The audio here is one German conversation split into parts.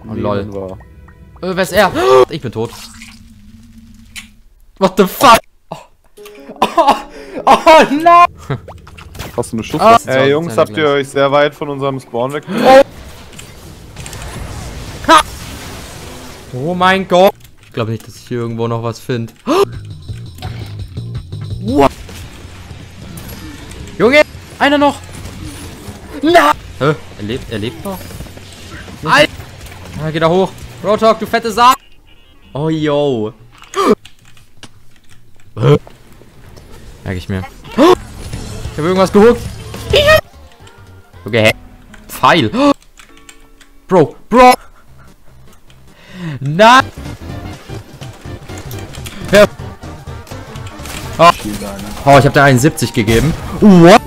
Oh, lol. war. Wer ist er? Ich bin tot. What the fuck? Oh nein! Hast du eine Schuss? Ey, Jungs, habt ihr euch sehr weit von unserem Spawn weg? Oh mein Gott! Ich glaube nicht, dass ich hier irgendwo noch was finde. What? Junge! Einer noch! Na! Hä? Er lebt noch? Alter! Ja, geh da hoch! Roadhog, du fette Sau! Oh, yo! Merke ich mir. Ich habe irgendwas gehuckt. Okay, hä? Pfeil. Bro. Nein. Ja. Oh, ich habe da 71 gegeben. What?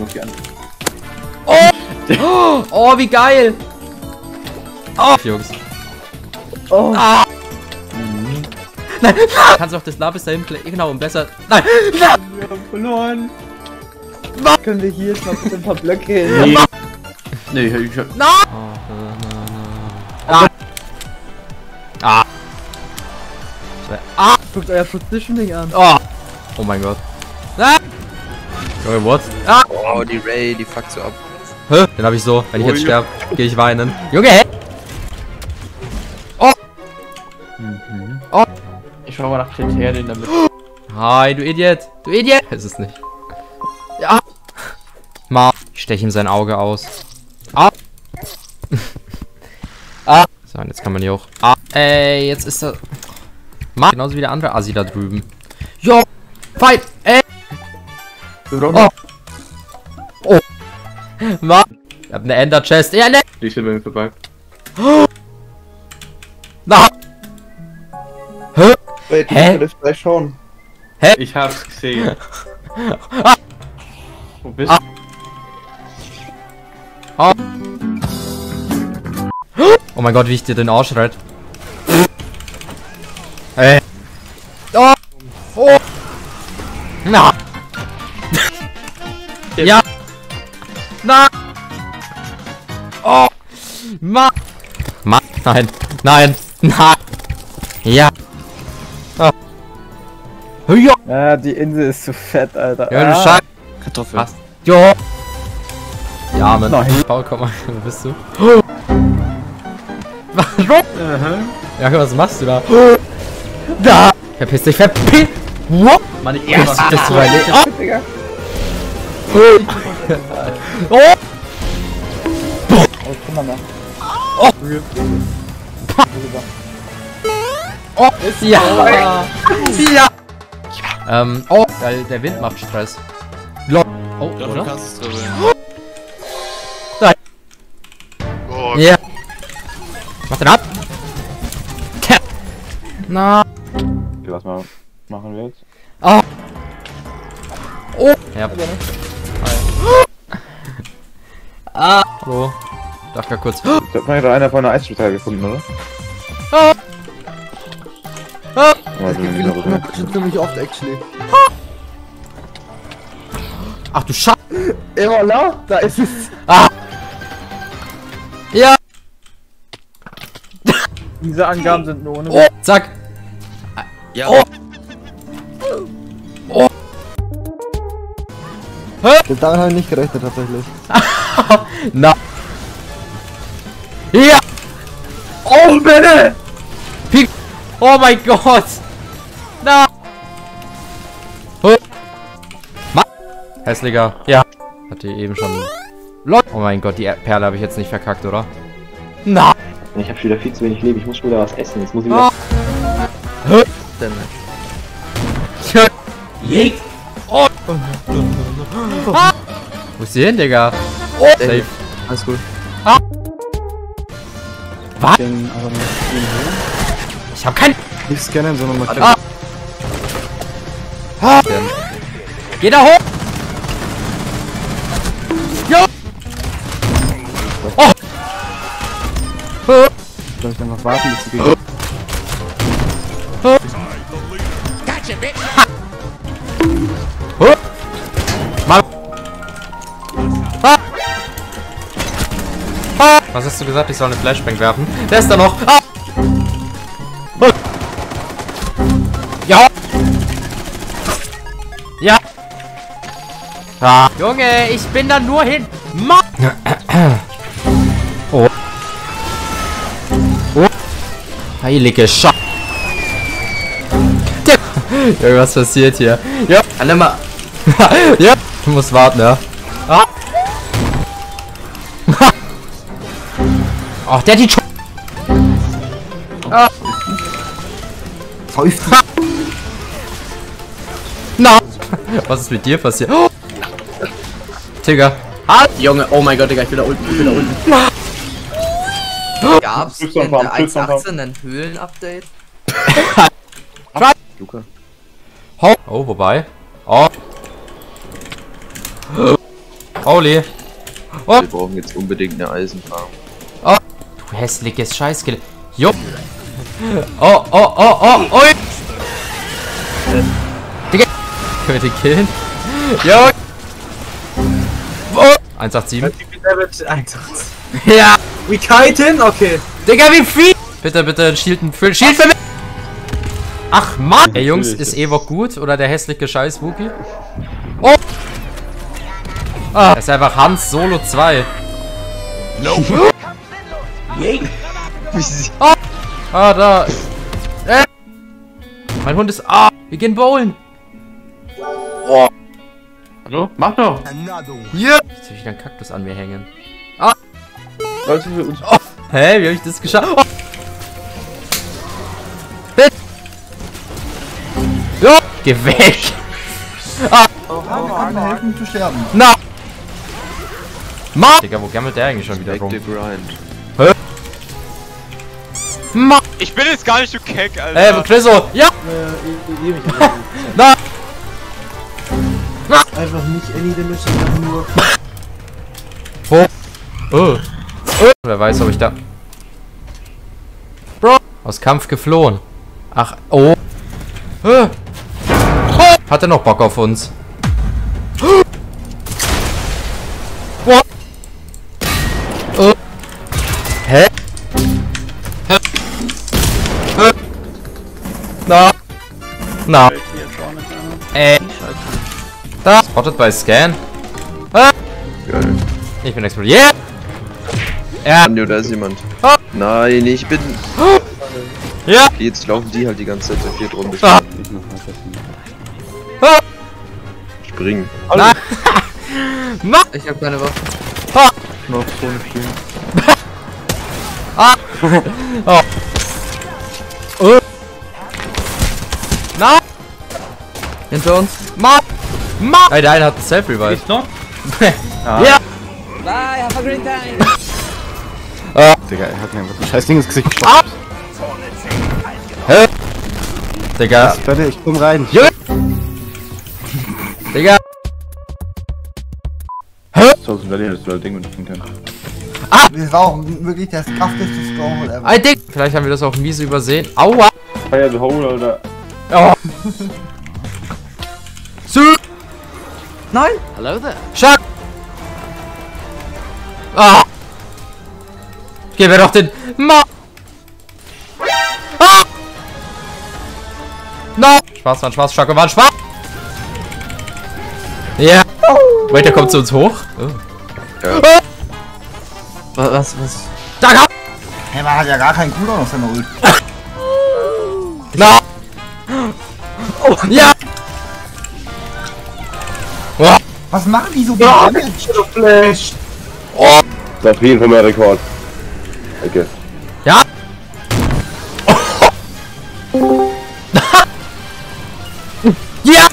Oh, wie geil. Oh, Jungs. Oh. Ah. Nein, kannst du auch das Lapis dahin play? Genau, und besser. Nein! Wir haben verloren! Können wir hier jetzt mal bitte ein paar Blöcke hin? Nee, ich hab... Nein! Guckt euer Positioning an. Oh mein Gott. Nein! Junge, what? Oh, die Ray, die fuckt so ab. Hä? Den hab ich so. Wenn ich jetzt sterbe, gehe ich weinen. Junge, hä? Ich schau mal nach Kriterien damit. Hi, du Idiot. Du Idiot. Ist es nicht. Ja. Ich steche ihm sein Auge aus. So, und jetzt kann man hier hoch. Ey, jetzt ist er... Genauso wie der andere Assi da drüben. Jo. Fight. Ey. Oh. Ich hab eine Ender Chest. Ja, ne. Die ist bei mir vorbei. Na. Hä? Wait, Hä? das gleich schauen. Ich hab's gesehen. Wo bist du? Oh mein Gott, wie ich dir den Arsch rette. Ey. Oh. Na. Ja. Na. Oh. Nein. Nein. Ja. Ja. Ja, die Insel ist zu fett, Alter. Ja, du Scheiße. Kartoffel. Was? Jo. Ja, Mann. Nein. Paul, komm mal. Wo bist du? Warum? Ja, was machst du da? Da. Verpiss dich, verpiss. What? Mann, ich yes. Das zu weit. Digga. Oh. Oh, guck mal. Oh. Oh. Ja. Ja. Oh, der Wind macht Stress. Lol. Oh, Doch, oder? du kannst es dribbeln. Nein. Oh, Ja. Mach den ab. Na. Okay, was machen wir jetzt? Oh. Oh. Ja. Hallo. Darf gar kurz. Da hat man ja einer von einer Eisspital gefunden, oder? Ziemlich oft, actually. Ach du Scheiße. Et voilà, da ist es. Ja. Diese Angaben sind nur ohne. Oh. Zack. ja. Oh. Oh. Damit habe ich nicht gerechnet, tatsächlich. Na. Ja. Oh, bitte. Pik. Oh mein Gott. Na. Oh. Hässlicher. Ja. Hatte eben schon. Lol. Oh mein Gott, die Perle habe ich jetzt nicht verkackt, oder? Na. Ich habe schon wieder viel zu wenig Leben, ich muss schon wieder was essen, jetzt muss ich Oh. wieder... Leg. Oh. Wo ist die hin, Digga? Oh. Safe. Alles gut. Was? Den, aber Ich hab kein... nicht scannen, sondern mal Geh da hoch! Jo! Oh! Soll ich einfach warten, bis sie geht? Gotcha, bitch! Mal! Was hast du gesagt? Ich soll eine Flashbang werfen. Der ist da noch. Ah! Ja! Ja! Ah. Junge, ich bin da nur hin. Oh. Oh. Heilige Scheiße. Irgendwas passiert hier. Ja. Alle mal. Ja. Du musst warten, ja. Ah. Ach, der hat die ah. Na. Was ist mit dir passiert? Oh. Digga. Ah. Junge, oh mein Gott, Digga, ich will da unten. Ich will da unten. Gab's in der 1.18 ein Höhlen-Update? Luca. Oh, wobei. Oh. Holy. Oh. Wir brauchen jetzt unbedingt eine Eisenfarm. Oh. Du hässliches Scheißkill. Jo. Oh, oh, oh, oh, oh. Digga. Können wir den killen? Jo. Oh. 187. Ja. We kiten? Okay. Digga, wie viel? Bitte, Shield für mich. Ach, Mann. Ey, Jungs, ist Ewok gut? Oder der hässliche Scheiß Wookie? Oh. Ah, das ist einfach Hans Solo 2. Nope. Oh. Ah, da. Mein Hund ist... Ah, wir gehen bowlen. Oh. Hallo? Mach doch! Ja. Jetzt will ich wieder einen Kaktus an mir hängen. Ah. Leute, für uns. Oh. Hä, wie hab ich das geschafft? Oh. Ja. Geh weg. Ah. Kann mir helfen zu sterben. Na. Ma. Digga, wo gammelt der eigentlich schon wieder rum? Hä? Ma. Ich bin jetzt gar nicht so keck, Alter. Chriso. Ja. Na. Einfach nicht any damage, einfach nur. Wo? Oh. Wer weiß, ob ich da... Bro. Aus Kampf geflohen. Ach, oh. Hat er noch Bock auf uns? What? Hä? Na. Na. Da. Spotted by Scan. Geil. Ich bin explodiert. Yeah. Ja. Anjo, da ist jemand. Ah. Nein, ich bin... Ja. Okay, jetzt laufen die halt die ganze Zeit hier drum. Ah. Ah. Springen. Nein. Na. Ich hab keine Waffe. Ah. Noch so ein Spiel. Ah. Oh. Na. Hinter uns. Ma. Ey, der eine hat ein Self-Revive. noch? Ja. Bye, have a great time. Digga, er hat mir einfach ein scheiß Ding ins Gesicht geschlagen. Hä? Digga. Warte, ich komm rein. Junge. Digga. Hä? So, das ist das Ding, wenn ich kann. Das war auch wirklich das krafteste Stronghold ever. Ein Ding. Vielleicht haben wir das auch miese übersehen. Aua. Fire the hole, Alter. Oh. Nein! Hello there. Schack. Ah. Gib mir doch den Ma. Ah. No. Spaß, war ein Spaß. Schacke war ein Spaß. Ja. Yeah. Wait, der kommt zu uns hoch. Oh. Ja. Oh. Was? Da komm. Hey, man hat ja gar keinen Cooldown auf seiner Ult. Na. Oh. Ja. Oh. Was machen die so viel Damage? Flash! Oh! Das ist auf jeden Fall mein Rekord. Okay. Ja. Ja.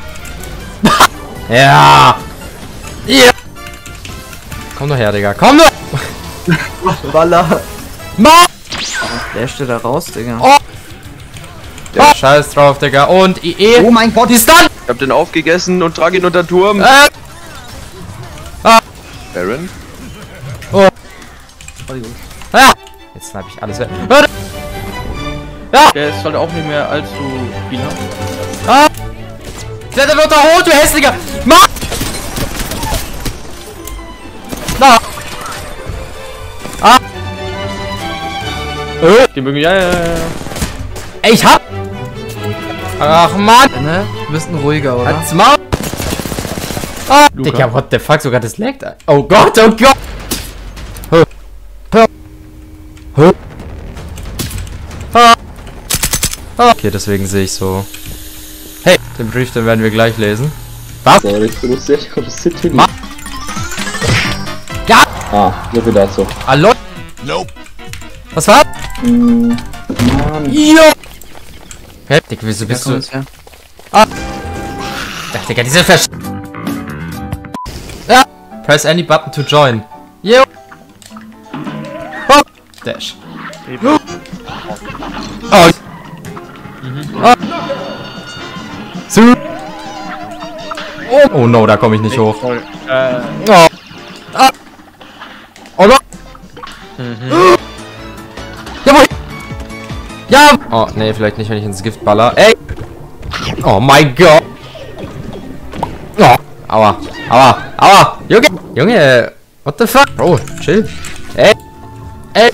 Ja. Ja. Komm doch her, Digga. Komm doch. Baller. Ma. Flash da raus, Digga. Oh. Ja, scheiß drauf, Digga. Und IE. Oh mein Gott, Die ist dann. Ich hab den aufgegessen und trage ihn unter den Turm. Baron? Oh. Ah. Jetzt schneide ich alles weg. Ja. Der ist halt auch nicht mehr allzu viel. Ah. Kletter wird unterholt, du hässlicher. Ma. Na. Ah. Die mögen, ja. Ey, ich hab... Ach, Mann. Ne? Wir müssen ruhiger, oder? Halt's Maul. Ah, Digga, what the fuck, sogar das laggt. Oh Gott, oh Gott. Okay, deswegen sehe ich so. Hey, den Brief, den werden wir gleich lesen. Was? So, jetzt benutzt ihr das City. Ja! Ah, so viel dazu. Hallo? Nope. Was war? Mann. Jo! Hä? Digga, wieso bist du... Ah! Ach, Digga, diese Versch... Ja! Press any button to join. Jo! Oh! Dash. Oh! Oh! So! Oh, oh no, da komme ich nicht hoch. Oh! Ah! Oh no! Jawohl! Ja! Oh, nee, vielleicht nicht, wenn ich ins Gift baller. Ey! Oh mein Gott! Oh! Aua! Aua! Aua! Junge! Junge! What the fuck? Bro, chill! Ey! Ey!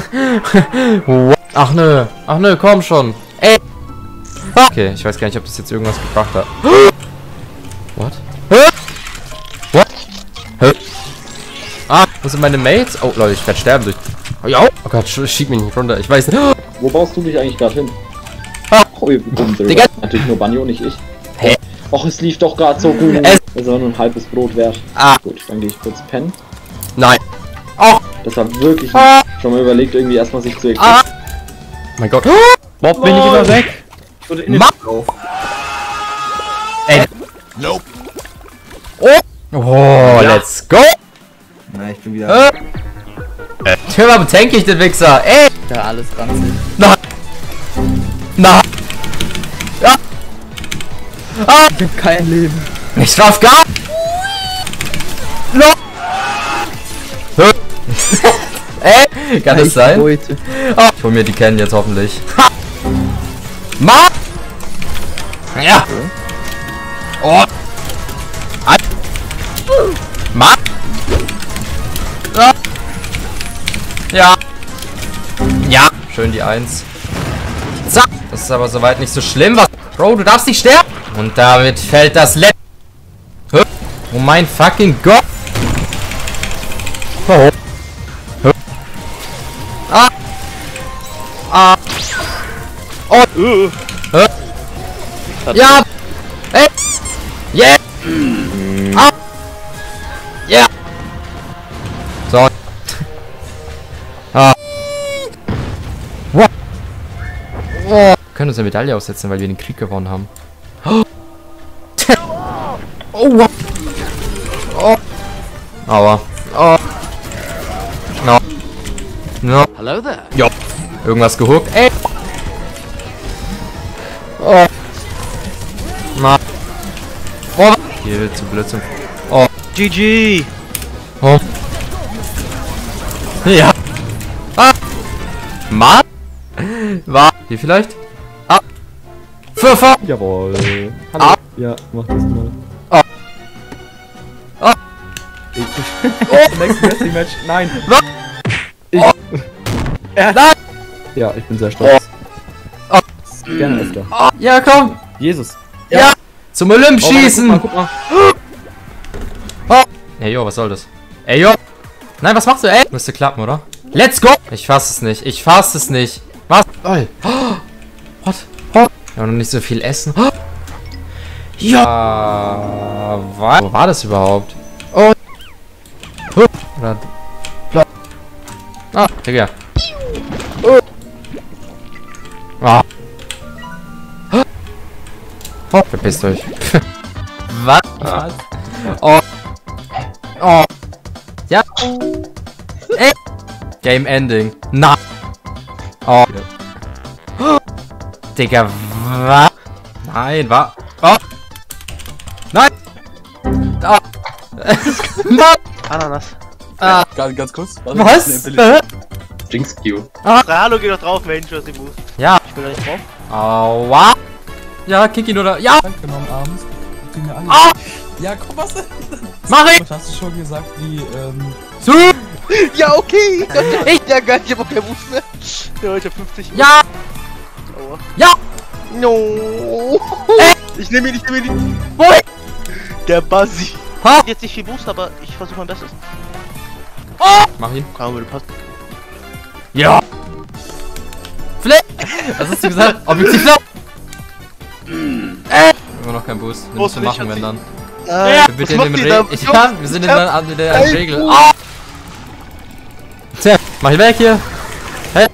Ach nö! Ach nö, komm schon! Ey! Okay, ich weiß gar nicht, ob das jetzt irgendwas gebracht hat. What? What? Ah, wo sind meine Mates? Oh, Leute, ich werde sterben durch... Oh, ja. Oh Gott, schieb mich nicht runter. Ich weiß nicht. Wo baust du dich eigentlich gerade hin? Ah. Oh, ihr Bums, Digga. Natürlich nur Banjo, nicht ich. Hä? Och, es lief doch gerade so gut. Es war nur ein halbes Brot wert. Ah. Gut, dann gehe ich kurz pennen. Nein. Oh. Das war wirklich schon mal überlegt, irgendwie erstmal sich zu Ah. Mein Gott. Bob, bin ich immer weg. Ich wurde in drauf. Ey. Nope. Oh, let's go. Na, ich bin wieder. Warum tank ich den Wichser? Ey. Da alles ranzig. Na. Na. Ja. Ah. Ich hab kein Leben. Ich schaff gar. No. Ey, kann es sein? Oh, ich hol mir die Kennen jetzt hoffentlich. Ha. Ma. Ja. Oh. Ma. Ja. Ja. Ja. Schön die 1. Zack. Das ist aber soweit nicht so schlimm. Was? Bro, du darfst nicht sterben. Und damit fällt das letzte. Oh mein fucking Gott. Oh. Ah. Ah. Oh. Ja. Ey. Yeah. Ah. Ja. Yeah. So. Ah. What? Oh. Wir können uns eine Medaille aussetzen, weil wir den Krieg gewonnen haben. Oh. Oh. Oh. Aua. Oh. No. No. Hello there. Jo. Irgendwas gehuckt. Ey. Oh. Na. Oh. Hier zu Blödsinn. Oh. GG. Oh. Ja. Ah. Mann. War. Hier vielleicht? Ah. Pfeffer. Jawohl. Hallo. Ah. Ja, mach das mal. Ah. Ah. Next Wrestling Match. Nein. Was? Ich. Oh. Nein. Ja, ich bin sehr stolz. Oh. Gerne öfter. Oh. Ja, komm. Jesus. Ja. Zum Olymp schießen. Guck mal. Oh. Ey, jo, was soll das? Ey, jo. Nein, was machst du, ey? Müsste klappen, oder? Let's go. Ich fass es nicht. Ich fass es nicht. Was? Oh. What? Oh. Wir haben noch nicht so viel Essen. Oh. Ja. Wo war das überhaupt? Oh. Oder... Ah, Digga. Oh. Ah. Oh, verpisst euch. Was? Oh. Oh. Ja. Ey. Game Ending. Na. Oh. Digga, was? Nein, was? Oh. Nein. Oh. Mann. Ananas. Ah. Ganz kurz. Was? Jinx Q. Hallo, geh doch drauf, Mensch, was ich muss. Ja. Ich will da nicht drauf. Aua. Ja, kick ihn oder... Ja. genommen abends. Die mir alle Ah. ja, guck was denn? Mach ich. Hast du schon gesagt, wie, So. Ja, okay. Ja, geil, ich hab auch keinen Boost mehr. Ja, ich hab 50. Ja! Aua. Ja! No! Ich nehm ihn nicht. Wohin? Der Buzzy. Ha! Jetzt nicht viel Boost, aber ich versuche mein Bestes. Mach ihn. Komm, du passt. Ja! Flip! Was hast du gesagt? Objektiv Flip! Immer noch kein Boost. Wir müssen machen, wenn dann. Wir sind in dem Regel. Ja, wir sind in der Regel. Ah! Tja, mach ich weg hier. Hä?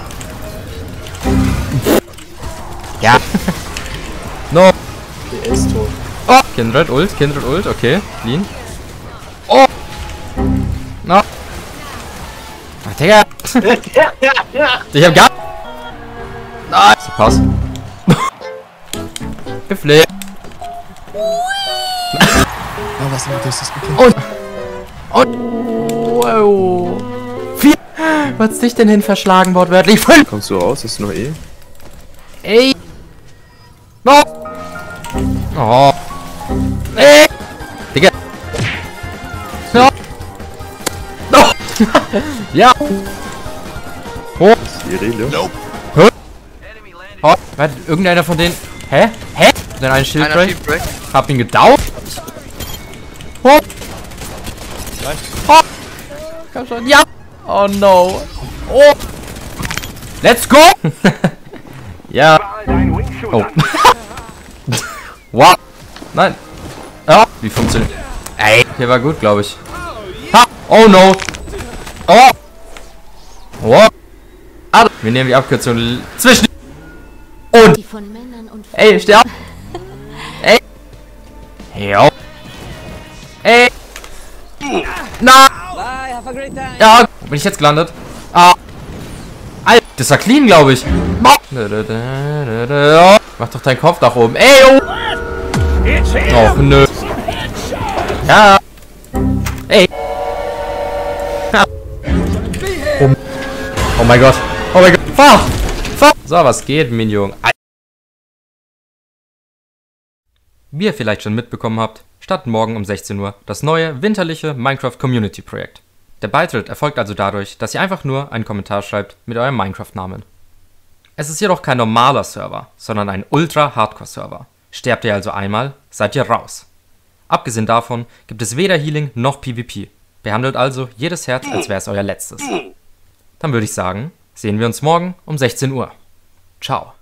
Ja. No. Der ist tot. Oh! Kindred Ult, okay. Clean. Oh! No. Ach, Digga! Ich hab gar. Nein! So, pass. Gefleht. Ja, was ist das gekommen? Wow. Vier. Was ist dich denn hin verschlagen, wortwörtlich? Kommst du raus? Ist noch eh? Ey! No! Oh! Ey! Digga! No! No! Ja! Oh! Irele? Oh! Warte, irgendeiner von denen. Hä? Dann ein Shieldbreak. Hab ihn gedauert. Oh! Oh! Komm schon. Ja! Oh no! Oh! Let's go! Ja! Oh! What? Nein! Ja! Wie funktioniert? Ey! Hier war gut, glaube ich. Ha! Oh no! Oh! Oh! Ah, wir nehmen die Abkürzung zwischen. Und! Die von Männern und Ey, steh auf! Ey! Ja! Ey! Na! Ja, wo bin ich jetzt gelandet? Ah! Alter, das war clean, glaube ich. Mach doch deinen Kopf nach oben. Ey, oh! Och, nö. Ja! Ey! Ja. Oh mein Gott! Oh mein Gott! Fahr! Fahr! So, was geht, Minion? Wie ihr vielleicht schon mitbekommen habt, startet morgen um 16 Uhr das neue, winterliche Minecraft Community Projekt. Der Beitritt erfolgt also dadurch, dass ihr einfach nur einen Kommentar schreibt mit eurem Minecraft-Namen. Es ist jedoch kein normaler Server, sondern ein Ultra-Hardcore-Server. Sterbt ihr also einmal, seid ihr raus. Abgesehen davon gibt es weder Healing noch PvP. Behandelt also jedes Herz, als wäre es euer letztes. Dann würde ich sagen, sehen wir uns morgen um 16 Uhr. Ciao.